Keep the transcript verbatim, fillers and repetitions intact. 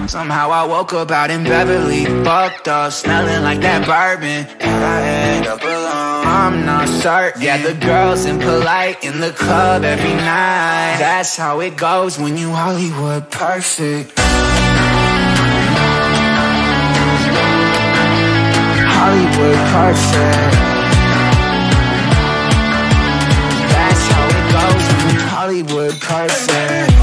Somehow I woke up out in Beverly, fucked up, smelling like that bourbon. And I end up alone, I'm not certain. Yeah, the girls impolite in the club every night. That's how it goes when you Hollywood perfect. Hollywood perfect. That's how it goes when you Hollywood perfect.